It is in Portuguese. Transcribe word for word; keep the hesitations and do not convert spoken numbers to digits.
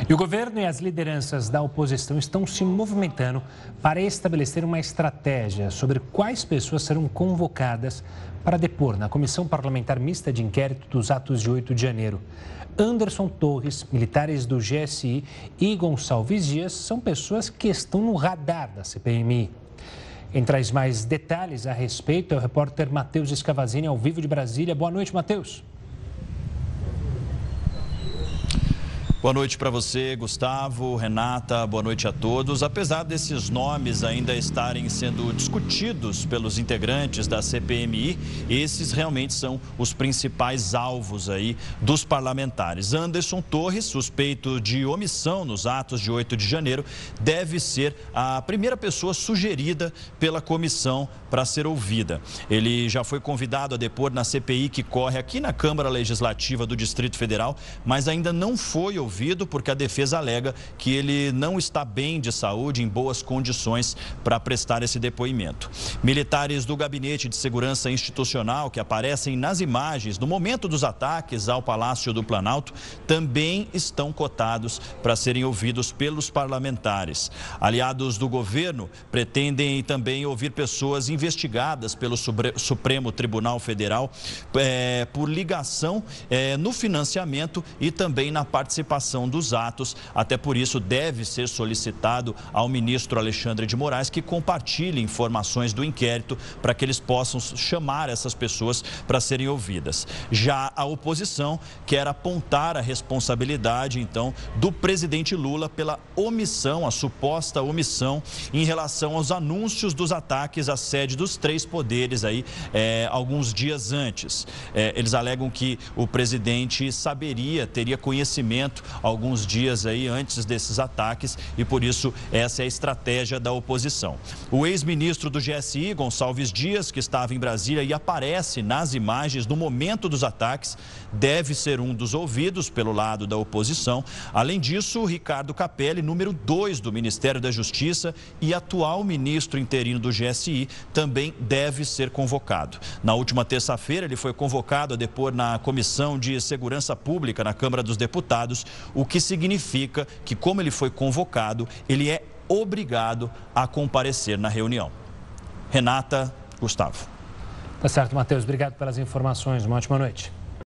E o governo e as lideranças da oposição estão se movimentando para estabelecer uma estratégia sobre quais pessoas serão convocadas para depor na Comissão Parlamentar Mista de Inquérito dos atos de oito de janeiro. Anderson Torres, militares do G S I e Gonçalves Dias são pessoas que estão no radar da C P M I. Quem traz mais detalhes a respeito é o repórter Matheus Escavazini, ao vivo de Brasília. Boa noite, Matheus. Boa noite para você, Gustavo, Renata, boa noite a todos. Apesar desses nomes ainda estarem sendo discutidos pelos integrantes da C P M I, esses realmente são os principais alvos aí dos parlamentares. Anderson Torres, suspeito de omissão nos atos de oito de janeiro, deve ser a primeira pessoa sugerida pela comissão para ser ouvida. Ele já foi convidado a depor na C P I que corre aqui na Câmara Legislativa do Distrito Federal, mas ainda não foi ouvido porque a defesa alega que ele não está bem de saúde, em boas condições para prestar esse depoimento. Militares do Gabinete de Segurança Institucional, que aparecem nas imagens no momento dos ataques ao Palácio do Planalto, também estão cotados para serem ouvidos pelos parlamentares. Aliados do governo pretendem também ouvir pessoas investigadas pelo Supremo Tribunal Federal é, por ligação é, no financiamento e também na participação dos atos. Até por isso deve ser solicitado ao ministro Alexandre de Moraes que compartilhe informações do inquérito para que eles possam chamar essas pessoas para serem ouvidas. Já a oposição quer apontar a responsabilidade, então, do presidente Lula pela omissão, a suposta omissão em relação aos anúncios dos ataques à sede dos três poderes aí, é, alguns dias antes. É, eles alegam que o presidente saberia, teria conhecimento alguns dias aí antes desses ataques e por isso essa é a estratégia da oposição. O ex-ministro do G S I, Gonçalves Dias, que estava em Brasília e aparece nas imagens no momento dos ataques, deve ser um dos ouvidos pelo lado da oposição. Além disso, o Ricardo Capelli, número dois do Ministério da Justiça e atual ministro interino do G S I, também deve ser convocado. Na última terça-feira, ele foi convocado a depor na Comissão de Segurança Pública na Câmara dos Deputados, o que significa que, como ele foi convocado, ele é obrigado a comparecer na reunião. Renata, Gustavo. Tá certo, Matheus. Obrigado pelas informações. Uma ótima noite.